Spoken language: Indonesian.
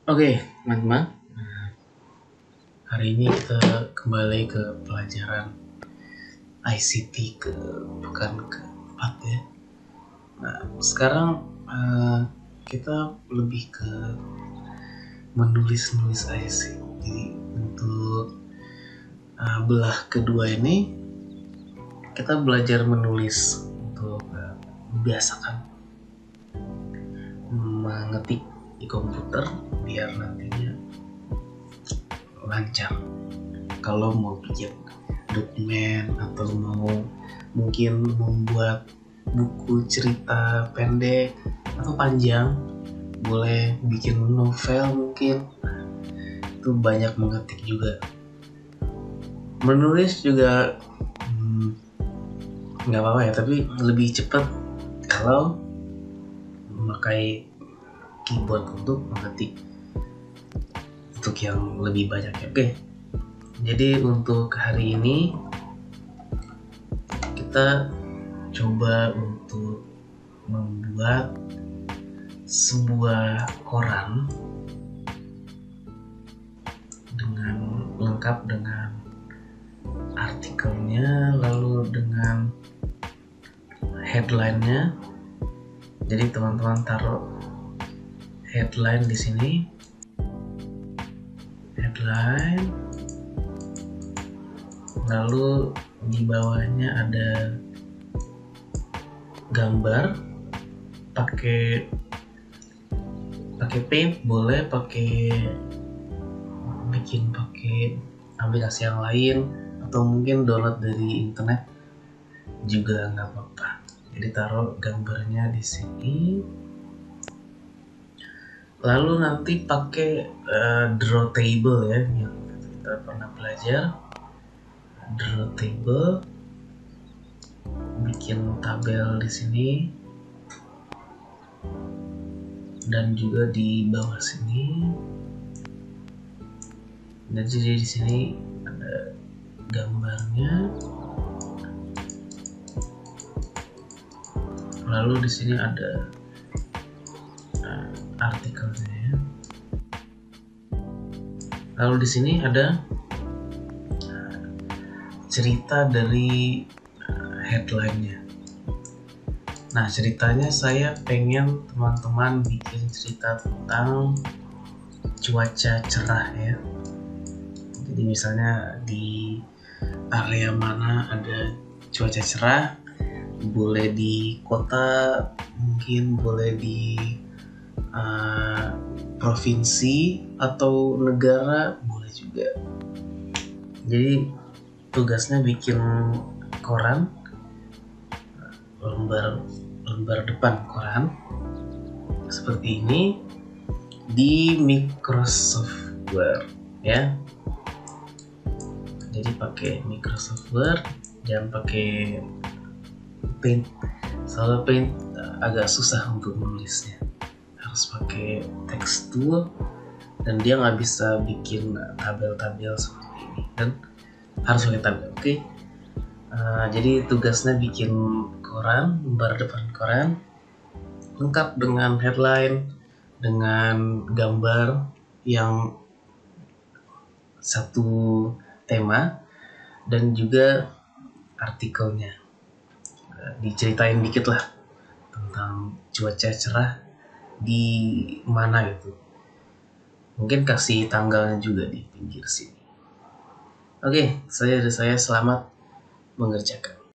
Oke, teman-teman. Hari ini kita kembali ke pelajaran ICT ke pekan keempat ya. Nah, sekarang kita lebih ke menulis aja sih. Jadi untuk belah kedua ini kita belajar menulis untuk membiasakan mengetik di komputer biar nantinya lancar kalau mau bikin dokumen atau mau mungkin membuat buku cerita pendek atau panjang, boleh bikin novel mungkin. Itu banyak mengetik juga. Menulis juga nggak apa-apa ya, tapi lebih cepat kalau memakai keyboard untuk mengetik untuk yang lebih banyak ya. Oke, jadi untuk hari ini kita coba untuk membuat sebuah koran dengan lengkap dengan artikelnya, lalu dengan headline-nya. Jadi teman-teman taruh headline di sini. Headline, lalu di bawahnya ada gambar, pakai paint, boleh pakai aplikasi yang lain atau mungkin download dari internet juga nggak apa-apa. Jadi taruh gambarnya di sini. Lalu nanti pakai draw table ya, yang kita pernah belajar. Draw table, bikin tabel di sini dan juga di bawah sini. Dan jadi di sini ada gambarnya. Lalu di sini ada artikelnya. Lalu di sini ada cerita dari headline-nya. Nah, ceritanya saya pengen teman-teman bikin cerita tentang cuaca cerah ya. Jadi misalnya di area mana ada cuaca cerah, boleh di kota, mungkin boleh di provinsi atau negara, boleh juga. Jadi tugasnya bikin koran, lembar depan koran seperti ini di Microsoft Word ya. Jadi pakai Microsoft Word, jangan pakai Paint. Soalnya Paint agak susah untuk menulisnya, harus pakai text tool dan dia nggak bisa bikin tabel-tabel seperti ini, dan harus pakai tabel. Oke. Jadi tugasnya bikin koran, lembar depan koran lengkap dengan headline, dengan gambar yang satu tema, dan juga artikelnya. Diceritain dikit lah tentang cuaca cerah di mana gitu. Mungkin kasih tanggalnya juga di pinggir sini. Oke, saya selamat mengerjakan.